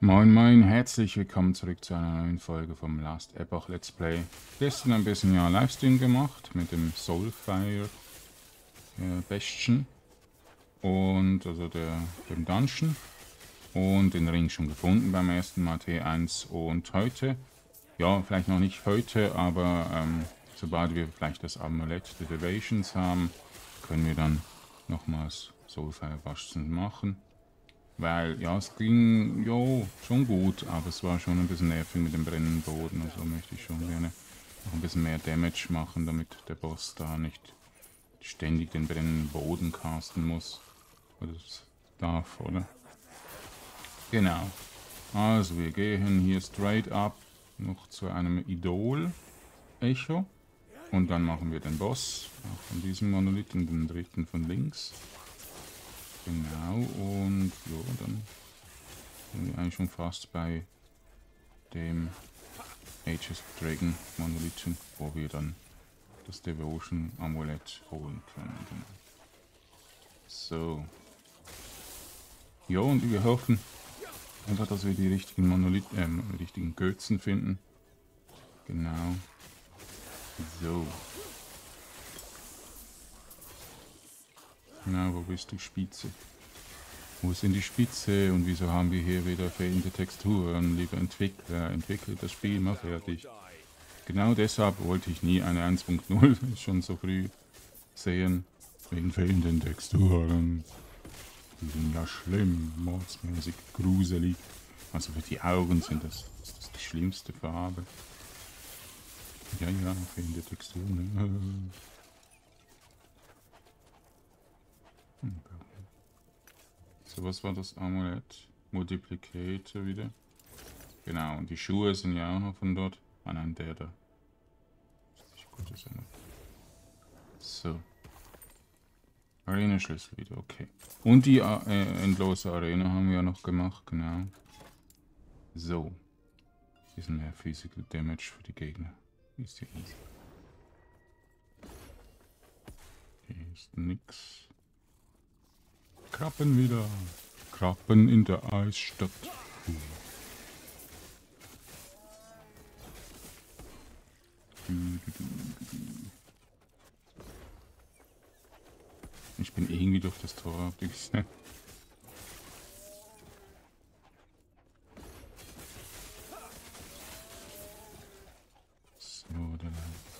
Moin moin, herzlich willkommen zurück zu einer neuen Folge vom Last Epoch Let's Play. Gestern ein bisschen Livestream gemacht mit dem Soulfire Bestien und also dem Dungeon und den Ring schon gefunden beim ersten Mal T1 und heute, ja vielleicht noch nicht heute, aber sobald wir vielleicht das Amulett der Devations haben, können wir dann nochmals Soulfire Bestien machen. Weil, ja, es ging, jo, schon gut, aber es war schon ein bisschen nervig mit dem brennenden Boden. Also möchte ich schon gerne noch ein bisschen mehr Damage machen, damit der Boss da nicht ständig den brennenden Boden casten muss. Oder das darf, oder? Genau. Also wir gehen hier straight up noch zu einem Idol-Echo. Und dann machen wir den Boss, auch von diesem Monolithen, den dritten von links. Genau, und jo, dann sind wir eigentlich schon fast bei dem Aegis Dragon Monolithen, wo wir dann das Devotion Amulett holen können. So. Ja, und wir hoffen einfach, dass wir die richtigen richtigen Götzen finden. Genau. So. Na, wo bist du, Spitze? Wo ist denn die Spitze und wieso haben wir hier wieder fehlende Texturen? Lieber Entwickler, entwickelt das Spiel mal fertig. Genau deshalb wollte ich nie eine 1.0 schon so früh sehen, wegen fehlenden Texturen. Die sind ja schlimm, mordsmäßig gruselig. Also für die Augen sind das die schlimmste Farbe. Ja, fehlende Texturen. So, was war das Amulett? Multiplicator wieder. Genau, und die Schuhe sind ja auch noch von dort. Ah nein, der da. Gut, ist so. Arena-Schlüssel wieder, okay. Und die endlose Arena haben wir ja noch gemacht, genau. So. Bisschen mehr Physical Damage für die Gegner. Ist ja easy. Hier ist nix. Krabben wieder. Krabben in der Eisstadt. Ich bin irgendwie durch das Tor, habt ihr gesehen? So, dann.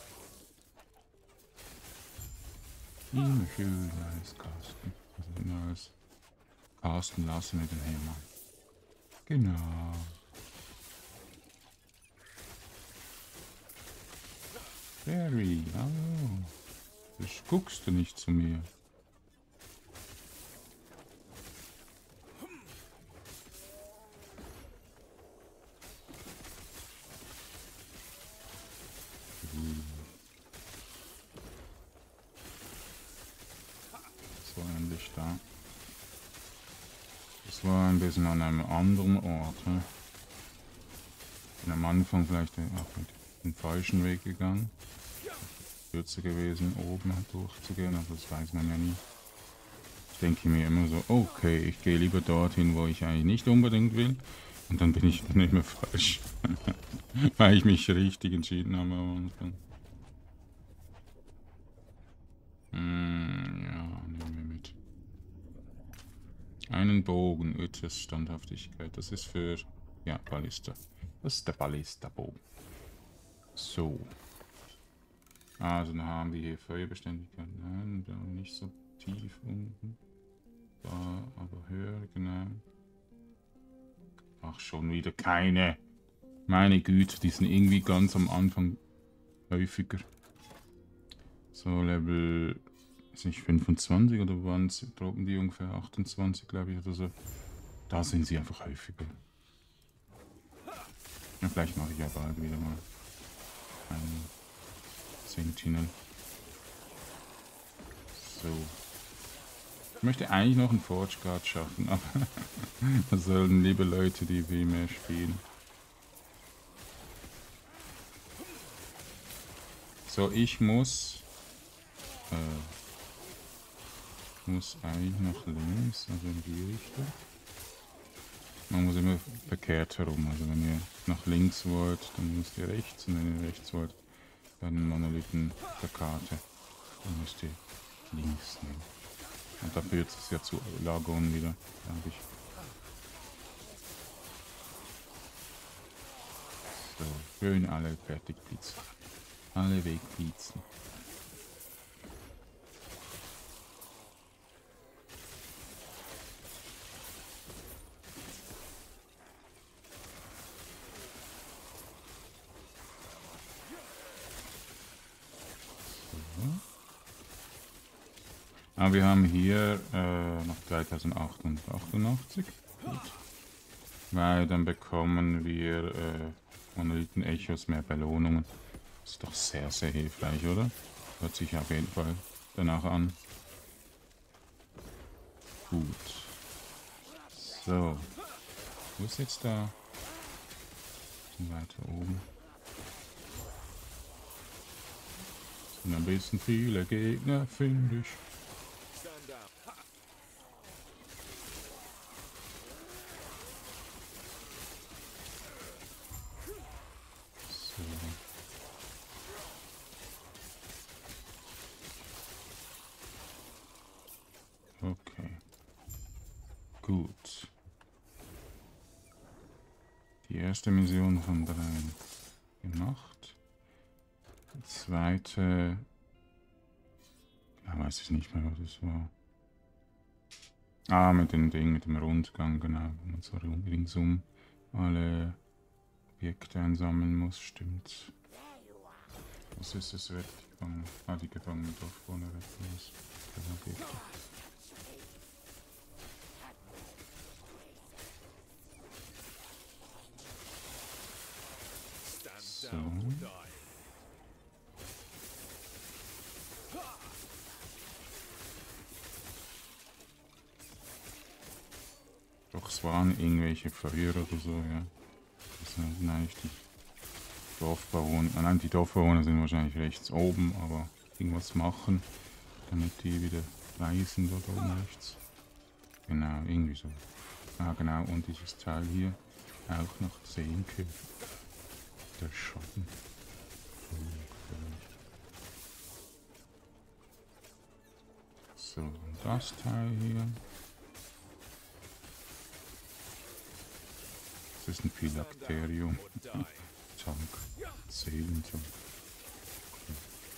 Immer schön alles casten. Also immer alles casten lassen mit dem Hammer. Genau. Barry, hallo. Guckst du nicht zu mir? So endlich da. Das war ein bisschen an einem anderen Ort. Ne? Bin am Anfang vielleicht auch mit dem falschen Weg gegangen. Kürzer gewesen, oben durchzugehen, aber das weiß man ja nie. Ich denke mir immer so, okay, ich gehe lieber dorthin, wo ich eigentlich nicht unbedingt will. Und dann bin ich nicht mehr falsch. Weil ich mich richtig entschieden habe am Anfang. Ja, nehmen wir mit. Einen Bogen, Ötjes Standhaftigkeit. Das ist für, ja, Ballista. Das ist der Ballista-Bogen. So. Also dann haben wir hier Feuerbeständigkeit. Nein, da nicht so tief unten. Da aber höher, genau. Ach, schon wieder keine. Meine Güte, die sind irgendwie ganz am Anfang häufiger. So, Level, ist nicht 25 oder waren es, droppen die ungefähr 28, glaube ich, oder so. Da sind sie einfach häufiger. Ja, vielleicht mache ich ja bald wieder mal einen Sentinel. So. Ich möchte eigentlich noch einen Forge Guard schaffen, aber das sollen liebe Leute, die viel mehr spielen. So, ich muss eigentlich nach links, also in die Richtung. Man muss immer verkehrt herum. Also wenn ihr nach links wollt, dann müsst ihr rechts. Und wenn ihr rechts wollt, dann Monolithen der Karte. Dann müsst ihr links nehmen. Und da führt es ja zu Lagon wieder, glaube ich. So, schön alle fertig blitzen. Alle wegblitzen. Aber wir haben hier noch 3888. Gut. Weil dann bekommen wir Monolithen-Echos, mehr Belohnungen. Das ist doch sehr, sehr hilfreich, oder? Hört sich auf jeden Fall danach an. Gut. So. Wo ist jetzt da? Weiter oben. Es sind ein bisschen viele Gegner, finde ich. Okay. Gut. Die erste Mission von 3 gemacht. Die zweite... Ja, weiß ich nicht mehr, was das war. Ah, mit dem Ding, mit dem Rundgang, genau. Wo man so ringsum alle Objekte einsammeln muss, stimmt. Was ist es wert? Die Gefangenen Dorfbewohner retten muss. So. Doch, es waren irgendwelche Verwirrer oder so, ja. Das sind eigentlich die Dorfbewohner. Nein, die Dorfbewohner sind wahrscheinlich rechts oben, aber irgendwas machen, damit die wieder frei sind oder oben rechts. Genau, irgendwie so. Ah, genau, und dieses Teil hier auch noch 10 Kill. Der Schatten. So, und das Teil hier. Das ist ein Phylacterium. Tank. Seelentank. Okay.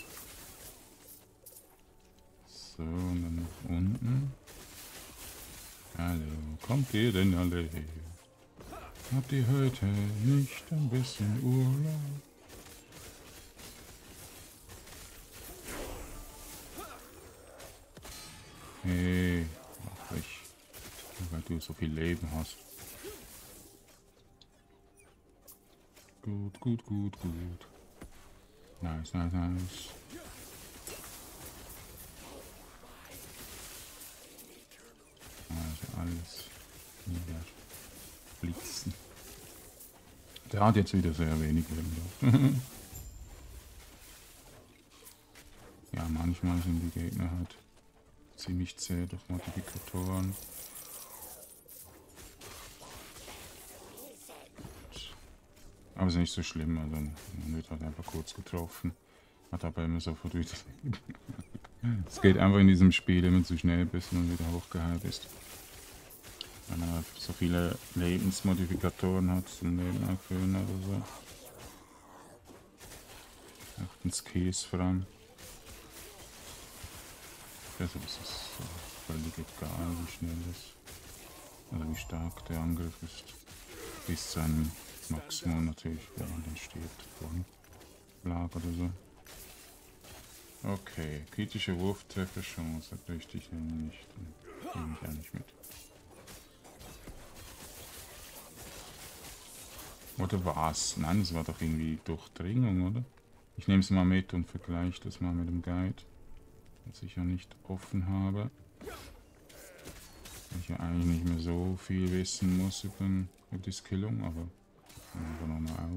So, und dann nach unten. Hallo, kommt ihr denn alle her? Habt ihr heute nicht ein bisschen Urlaub? Hey, mach ich. Weil du so viel Leben hast. Gut, gut, gut, gut. Nice, nice, nice. Also alles wieder blitzen. Der hat jetzt wieder sehr wenig Leben. Ja, manchmal sind die Gegner halt ziemlich zäh durch Modifikatoren. Aber es ist nicht so schlimm, also man wird halt einfach kurz getroffen, hat aber immer sofort wieder Leben. Es geht einfach in diesem Spiel immer zu schnell, bis man wieder hochgeheilt ist. Wenn man so viele Lebensmodifikatoren hat zum Leben auffüllen oder so. Auch den Skills vor allem. Also es ist so völlig egal, wie schnell das, oder wie stark der Angriff ist. Bis zu einem Maximum natürlich, wenn man dann stirbt von Schlag oder so. Okay, kritische Wurftrefferchance, bräuchte ich nicht. Dann nehme ich auch nicht mit. Oder was? Nein, es war doch irgendwie Durchdringung, oder? Ich nehme es mal mit und vergleiche das mal mit dem Guide, das ich ja nicht offen habe. Ich ja eigentlich nicht mehr so viel wissen muss über die Skillung, aber einfach nochmal auf.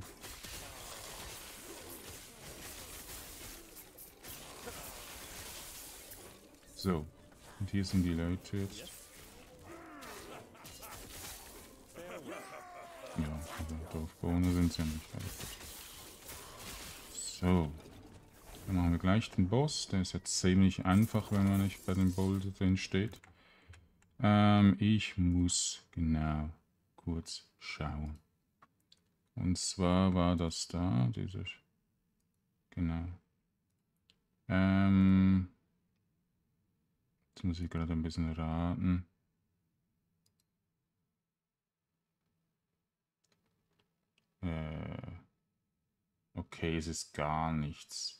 So, und hier sind die Leute jetzt. Dorfbewohner sind sie ja nicht. So. Dann machen wir gleich den Boss. Der ist jetzt ziemlich einfach, wenn man nicht bei dem Boulder drin steht. Ich muss genau kurz schauen. Und zwar war das da, dieser... Genau. Jetzt muss ich gerade ein bisschen raten. Okay, es ist gar nichts.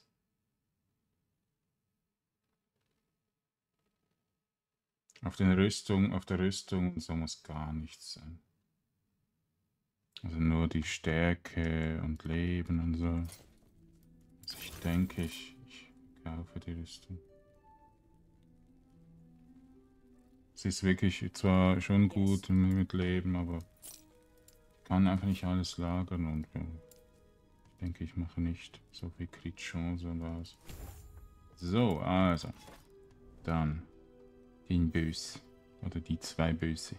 Auf der Rüstung und so muss gar nichts sein. Also nur die Stärke und Leben und so. Also ich denke, ich kaufe die Rüstung. Sie ist wirklich zwar schon gut mit Leben, aber ich kann einfach nicht alles lagern und ja, ich denke, ich mache nicht so viel Crit-Chance und was. So, also. Dann den Böse. Oder die zwei Böse.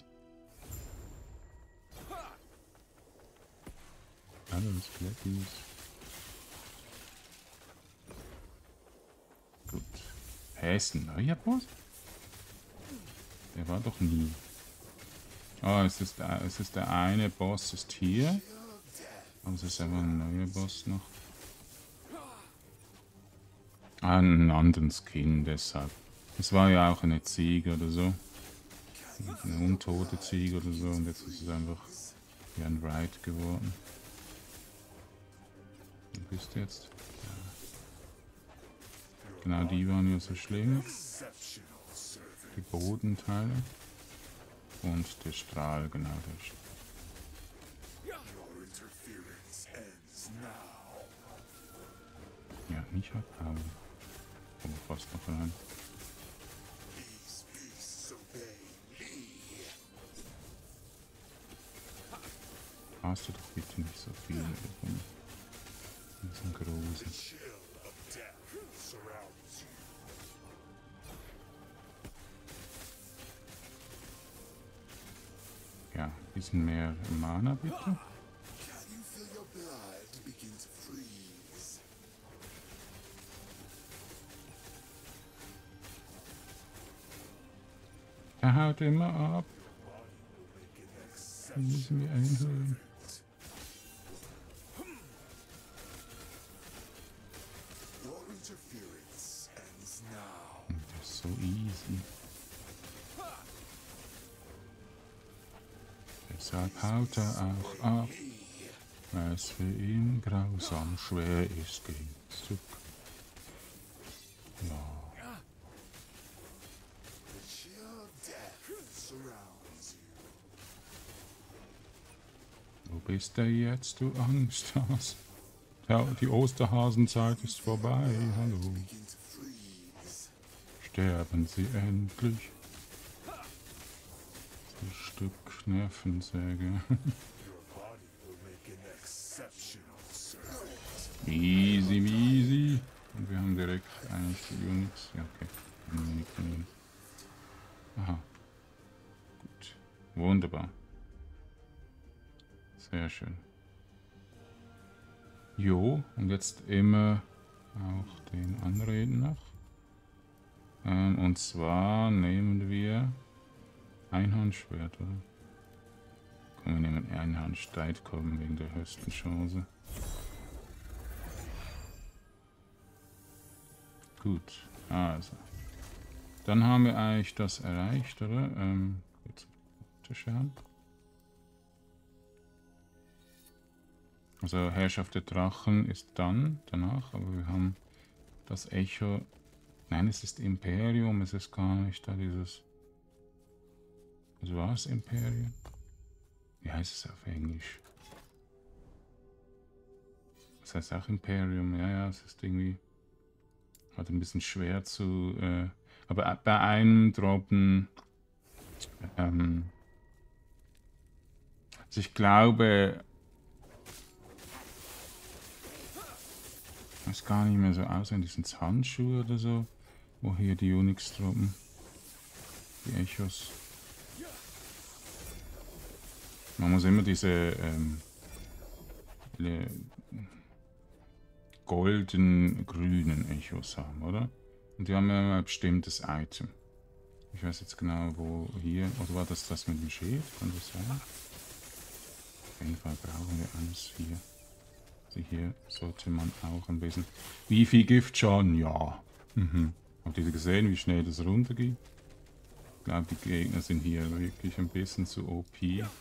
Alles Glattis. Gut. Ist ein neuer Boss? Der war doch nie. Oh, es ist der eine Boss ist hier. Aber es ist einfach ein neuer Boss noch. Ah, einen anderen Skin, deshalb. Es war ja auch eine Ziege oder so. Eine untote Ziege oder so. Und jetzt ist es einfach wie ein Ride geworden. Wo bist du jetzt? Ja. Genau, die waren ja so schlimm. Die Bodenteile. Und der Strahl, genau der Strahl. Ja, nicht abhauen. Aber fast noch rein. Hast du doch bitte nicht so viel davon. Das sind große. Ja, ein bisschen mehr Mana bitte. Er haut immer ab. Den müssen wir einholen. Das ist so easy. Deshalb haut er auch ab, weil es für ihn grausam schwer ist, gegen zu. Ja. Wo bist du jetzt, du Angsthas? Ja, die Osterhasenzeit ist vorbei, hallo. Sterben Sie endlich. Ein Stück Nervensäge. Easy, easy. Und wir haben direkt eigentlich die Unix. Ja, okay. Aha. Gut. Wunderbar. Sehr schön. Jo, und jetzt immer auch den anreden noch. Und zwar nehmen wir Einhornschwert, oder? Komm, wir nehmen Einhornstreit kommen wegen der höchsten Chance. Gut, also. Dann haben wir eigentlich das erreicht, oder? Jetzt schauen. Also Herrschaft der Drachen ist danach, aber wir haben das Echo. Nein, es ist Imperium, es ist gar nicht da dieses. Was war es, Imperium? Wie heißt es auf Englisch? Das heißt auch Imperium, ja, es ist irgendwie. Halt ein bisschen schwer zu. Aber bei einem droppen. Also ich glaube. Ich weiß gar nicht mehr so aussehen, die sind Handschuhe oder so, wo hier die Unix droppen, die Echos. Man muss immer diese golden-grünen Echos haben, oder? Und die haben ja ein bestimmtes Item. Ich weiß jetzt genau, wo hier... Oder war das das mit dem Schild? Kann das sein? Auf jeden Fall brauchen wir eins hier. Also hier sollte man auch ein bisschen... Wie viel Giftschaden? Ja. Habt ihr gesehen, wie schnell das runtergeht? Ich glaube, die Gegner sind hier wirklich ein bisschen zu OP.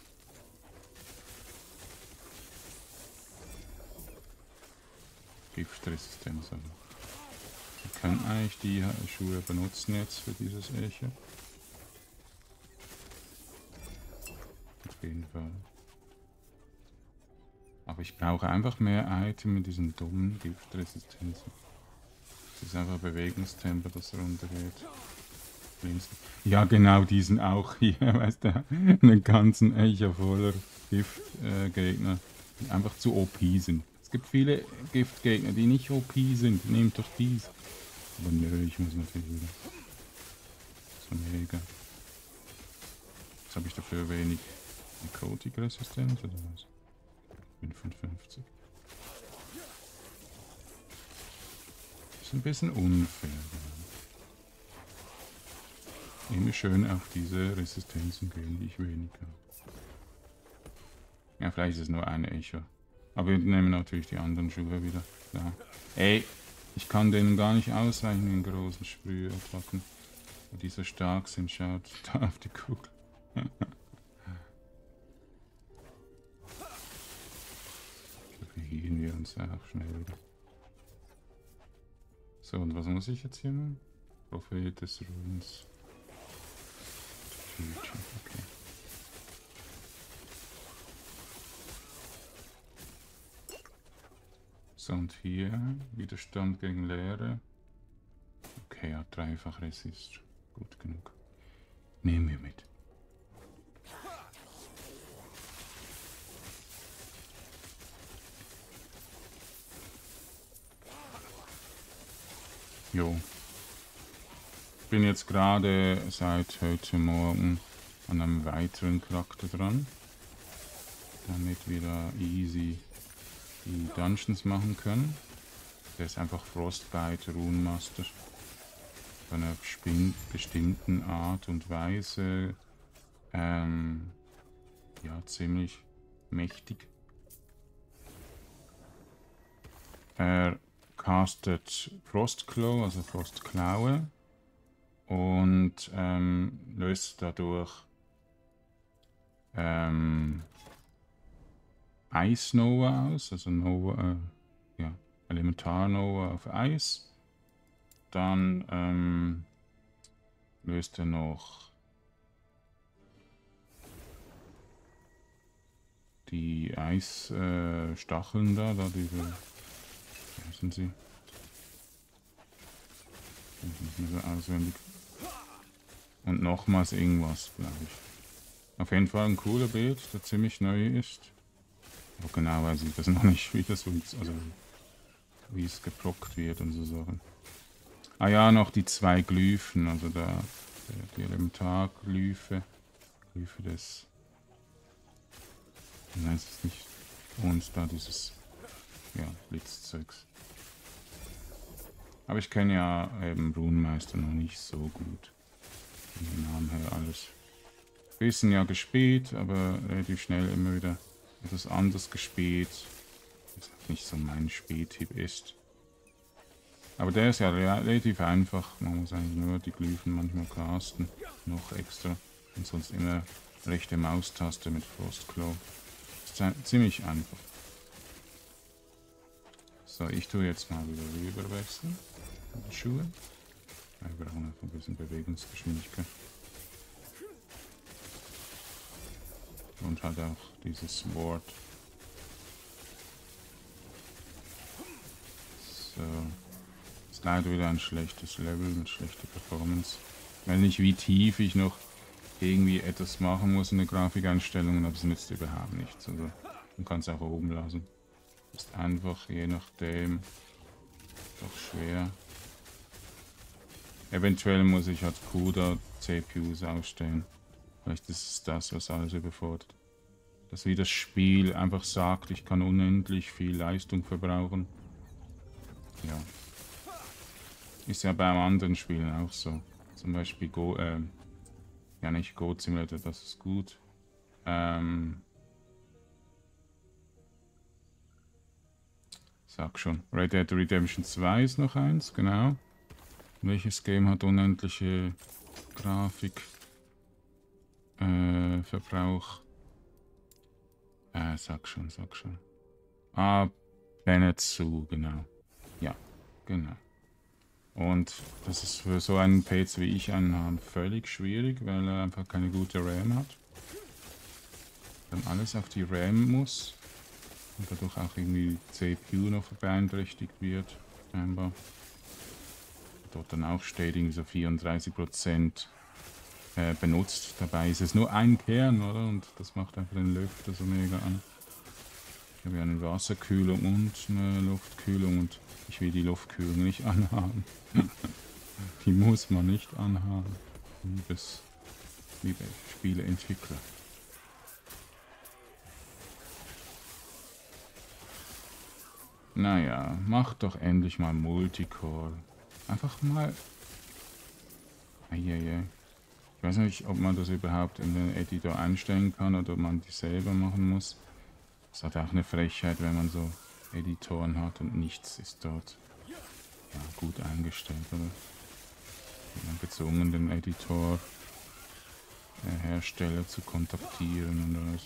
Giftresistenz. Also. Wir können eigentlich die Schuhe benutzen jetzt für dieses Echo. Auf jeden Fall. Aber ich brauche einfach mehr Item mit diesen dummen Giftresistenzen. Das ist einfach Bewegungstempo, das runtergeht. Ja, genau, die sind auch hier, weißt du, einen ganzen Echo voller Giftgegner, die einfach zu OP sind. Es gibt viele Giftgegner, die nicht OP sind. Nehmt doch dies. Aber nö, ich muss natürlich wieder. So mega. Jetzt habe ich dafür wenig Necrotic-Resistenz oder was? 55. Ist ein bisschen unfair. Immer schön auf diese Resistenzen gehen, die ich wenig habe. Ja, vielleicht ist es nur eine Echo. Aber wir nehmen natürlich die anderen Schuhe wieder. Ja. Ey, ich kann denen gar nicht ausweichen, den großen Sprühattacken. Weil die so stark sind, schaut da auf die Kugel. Verhielen wir uns auch schnell wieder. So, und was muss ich jetzt hier machen? Prophet des Ruins. Okay. So, und hier Widerstand gegen Leere. Okay, ja, dreifach Resist. Gut genug. Nehmen wir mit. Jo. Ich bin jetzt gerade seit heute Morgen an einem weiteren Charakter dran. Damit wir da easy die Dungeons machen können. Der ist einfach Frostbite Runemaster. Von einer bestimmten Art und Weise ja, ziemlich mächtig. Er castet Frostclaw, also Frostklaue, und löst dadurch Ice Nova aus, also Nova, ja, Elementar Nova auf Eis. Dann löst er noch die Eisstacheln da diese, wo sind sie? Nicht mehr so auswendig. Und nochmals irgendwas, glaube ich. Auf jeden Fall ein cooler Bild, der ziemlich neu ist. Aber genau weiß ich das noch nicht, wie das also wie es geprockt wird und so Sachen. Ah ja, noch die zwei Glyphen, also die Elementarglyphe. Glyphe des... Nein, es ist nicht uns da, dieses... Ja, Blitzzeugs. Aber ich kenne ja eben Runenmeister noch nicht so gut. Von den Namen her alles. Bisschen ja gespielt, aber relativ schnell immer wieder etwas anders gespielt. Das nicht so mein Spieltipp ist. Aber der ist ja relativ einfach. Man muss eigentlich nur die Glyphen manchmal casten. Noch extra. Und sonst immer rechte Maustaste mit Frostclaw. Ist ziemlich einfach. So, ich tue jetzt mal wieder rüber wechseln. Die Schuhe. Wir brauchen einfach ein bisschen Bewegungsgeschwindigkeit. Und halt auch dieses Wort. So. Ist leider wieder ein schlechtes Level mit schlechter Performance. Ich weiß nicht, wie tief ich noch irgendwie etwas machen muss in der Grafikeinstellungen, aber es nützt überhaupt nichts. Also man kann es auch oben lassen. Ist einfach je nachdem doch schwer. Eventuell muss ich halt CUDA CPUs ausstellen. Vielleicht ist es das, was alles überfordert. dass wie das Spiel einfach sagt, ich kann unendlich viel Leistung verbrauchen. Ja. Ist ja bei anderen Spielen auch so. Zum Beispiel ja nicht Goat Simulator, das ist gut. Sag schon. Red Dead Redemption 2 ist noch eins, genau. Welches Game hat unendliche Grafik? Verbrauch. Sag schon. Ah, Planet Zoo, genau. Ja, genau. Und das ist für so einen PC wie ich einen habe völlig schwierig, weil er einfach keine gute RAM hat. Dann alles auf die RAM muss. Und dadurch auch irgendwie CPU noch beeinträchtigt wird, scheinbar. Dort dann auch steht irgendwie so 34% benutzt. Dabei ist es nur ein Kern, oder? Und das macht einfach den Lüfter so mega an. Ich habe ja eine Wasserkühlung und eine Luftkühlung und ich will die Luftkühlung nicht anhaben. Die muss man nicht anhaben. Liebe Spieleentwickler. Naja, mach doch endlich mal Multicore. Einfach mal... Eieiei. Ich weiß nicht, ob man das überhaupt in den Editor einstellen kann oder ob man die selber machen muss. Das hat auch eine Frechheit, wenn man so Editoren hat und nichts ist dort ja, gut eingestellt, oder? Wird man gezwungen, den Editor Hersteller zu kontaktieren oder was.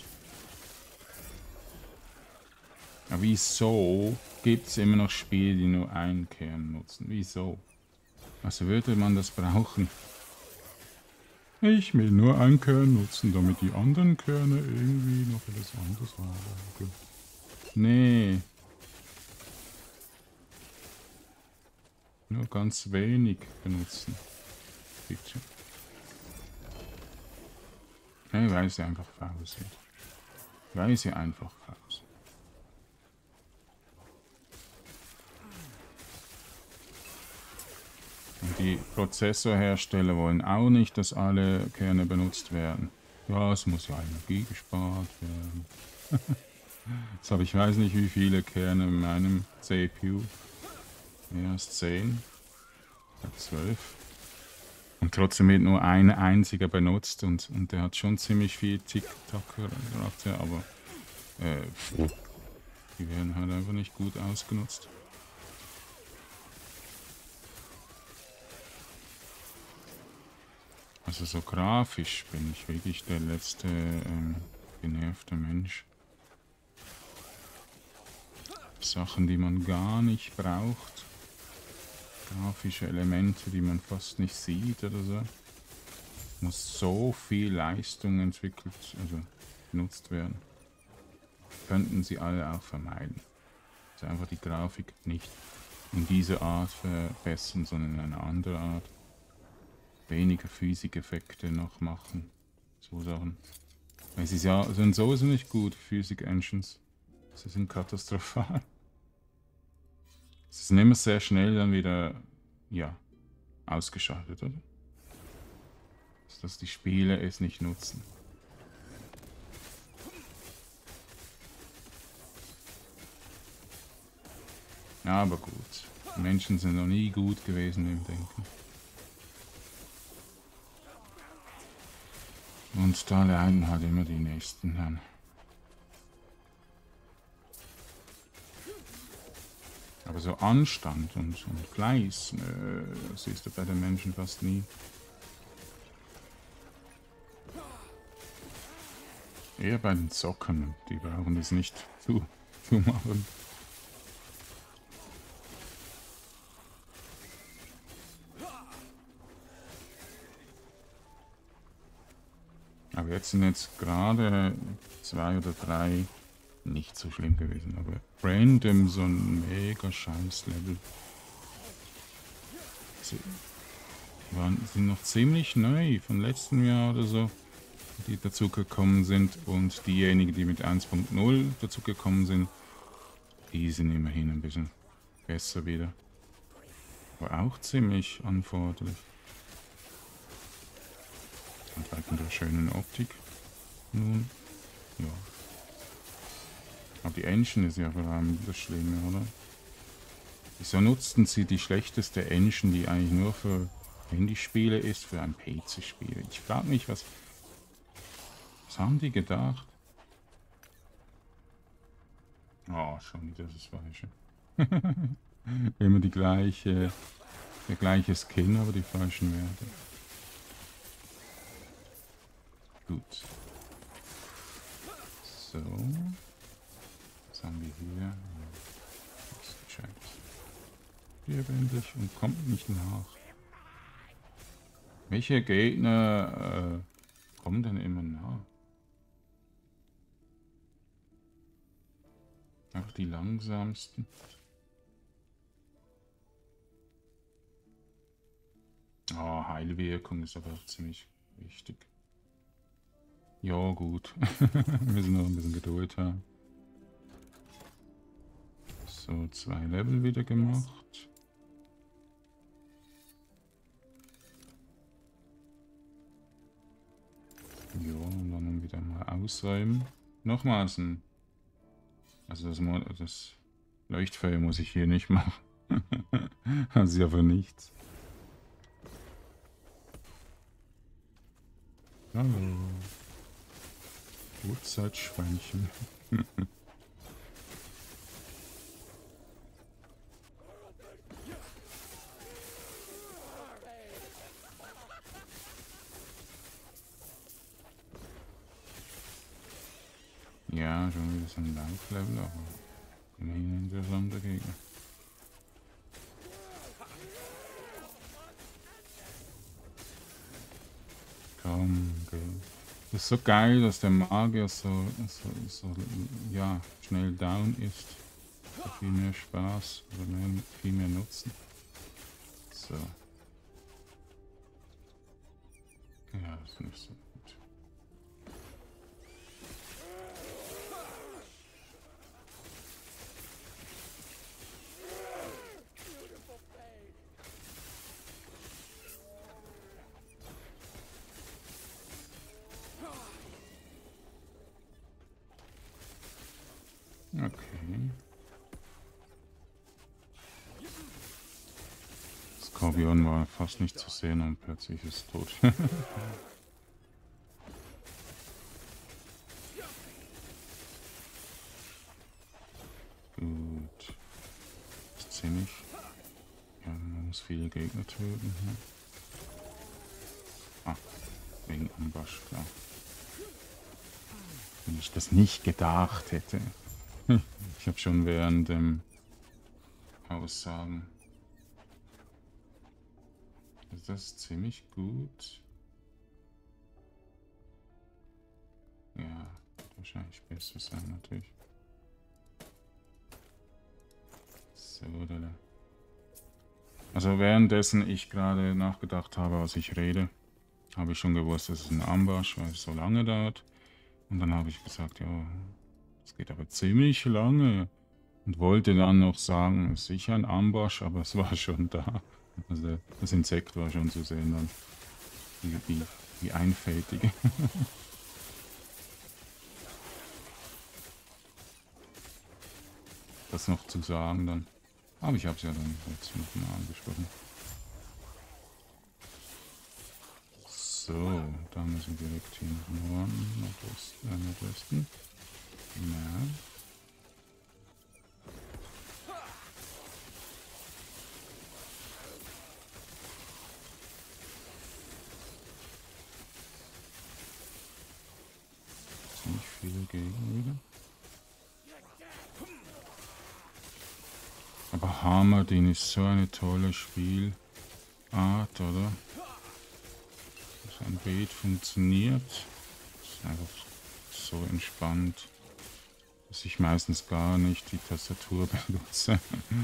Aber wieso gibt es immer noch Spiele, die nur einen Kern nutzen? Wieso? Also würde man das brauchen? Ich will nur einen Kern nutzen, damit die anderen Kerne irgendwie noch etwas anderes haben. Nee. Nur ganz wenig benutzen. Bitte. Nee, weil sie einfach faul sind. Weil sie einfach faul sind. Und die Prozessorhersteller wollen auch nicht, dass alle Kerne benutzt werden. Ja, es muss ja Energie gespart werden. Jetzt habe ich weiß nicht wie viele Kerne in meinem CPU. Mehr als 10. 12. Und trotzdem wird nur ein einziger benutzt und der hat schon ziemlich viel Tick-Tack, aber die werden halt einfach nicht gut ausgenutzt. Also so grafisch bin ich wirklich der letzte genervte Mensch. Sachen, die man gar nicht braucht. Grafische Elemente, die man fast nicht sieht oder so. Muss so viel Leistung entwickelt, also genutzt werden. Könnten sie alle auch vermeiden. Also einfach die Grafik nicht in diese Art verbessern, sondern in eine andere Art. Weniger Physikeffekte noch machen. So Sachen. Weil sie sind sowieso nicht gut, Physik-Engines. Sie sind katastrophal. Sie sind immer sehr schnell dann wieder, ja, ausgeschaltet, oder? Dass die Spieler es nicht nutzen. Ja, aber gut. Menschen sind noch nie gut gewesen im Denken. Und da leiden halt immer die Nächsten dann. Aber so Anstand und Fleiß, das siehst du bei den Menschen fast nie. Eher bei den Zockern, die brauchen das nicht zu machen. Aber jetzt sind gerade 2 oder 3 nicht so schlimm gewesen, aber random so ein mega scheiß Level. Sie sind noch ziemlich neu, von letztem Jahr oder so, die dazugekommen sind, und diejenigen, die mit 1.0 dazugekommen sind, die sind immerhin ein bisschen besser wieder. Aber auch ziemlich anforderlich. Und wegen der schönen Optik. Nun, ja. Aber die Engine ist ja vor allem das Schlimme, oder? Wieso nutzten sie die schlechteste Engine, die eigentlich nur für Handyspiele ist, für ein PC-Spiel? Ich frage mich, was haben die gedacht? Oh, schon wieder das Falsche. Immer der gleiche Skin, aber die falschen Werte. Gut. So. Was haben wir hier? Ausgecheckt. Hier endlich und kommt nicht nach. Welche Gegner kommen denn immer nach? Auch die langsamsten. Oh, Heilwirkung ist aber auch ziemlich wichtig. Ja, gut. Wir müssen noch ein bisschen Geduld haben. So, 2 Level wieder gemacht. Ja, und dann wieder mal ausräumen. Nochmals ein... Also das Leuchtfeuer muss ich hier nicht machen. Das ist ja für nichts. Hallo. Uhrzeitschweinchen. Ja, schon wieder so ein Live-Level, aber immerhin ein interessanter Gegner. Komm, okay. Das ist so geil, dass der Magier so ja, schnell down ist. Hat viel mehr Spaß oder viel mehr Nutzen. So. Ja, das ist nicht so gut. Okay. Skorpion war fast nicht zu sehen und plötzlich ist es tot. Gut. Das ist ziemlich. Ja, man muss viele Gegner töten. Ne? Ah, wegen Ambush, klar. Wenn ich das nicht gedacht hätte. Ich habe schon während dem Aussagen. Also das ist ziemlich gut. Ja, wird wahrscheinlich besser sein natürlich. So, da. Also währenddessen ich gerade nachgedacht habe, was ich rede, habe ich schon gewusst, dass es ein Ambush, weil es so lange dauert. Und dann habe ich gesagt, ja, es geht aber ziemlich lange. Und wollte dann noch sagen, es ist sicher ein Ambush, aber es war schon da. Also das Insekt war schon zu sehen dann. Wie einfältig. Das noch zu sagen dann. Aber ich habe es ja dann jetzt nochmal angesprochen. So, da müssen wir direkt hier nach Norden, Nordwesten. Ja. Ziemlich viele Gegner wieder. Aber Hammer-Ding ist so eine tolle Spielart, oder? Dass ein Beat funktioniert. Das ist einfach so entspannt, dass ich meistens gar nicht die Tastatur benutze.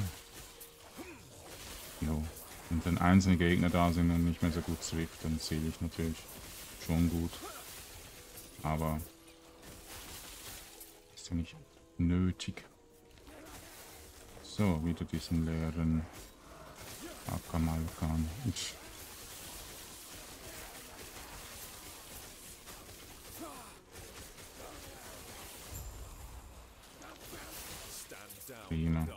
Jo. Und wenn einzelne Gegner da sind und nicht mehr so gut Swift, dann zähle ich natürlich schon gut. Aber ist ja nicht nötig. So, wieder diesen leeren Akamalkan. Prima.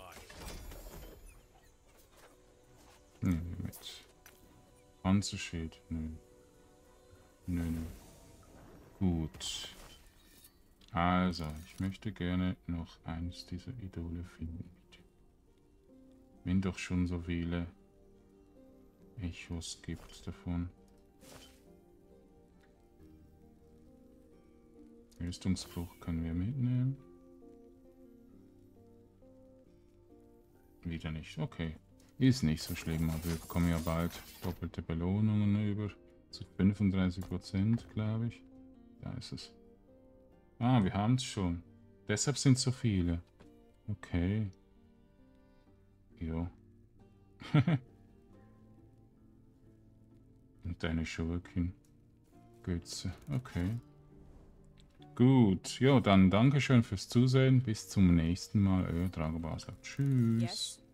Mit Panzerschild. Nö. Nö. Gut. Also, ich möchte gerne noch eins dieser Idole finden. Wenn doch schon so viele Echos gibt davon. Rüstungsbruch können wir mitnehmen. Wieder nicht. Okay. Ist nicht so schlimm, aber wir bekommen ja bald doppelte Belohnungen über. Zu 35%, glaube ich. Da ist es. Ah, wir haben es schon. Deshalb sind so viele. Okay. Jo. Und deine Schurkin. Götze. Okay. Gut. Ja, dann Dankeschön fürs Zusehen. Bis zum nächsten Mal. Euer Dragobas. Tschüss. Yes.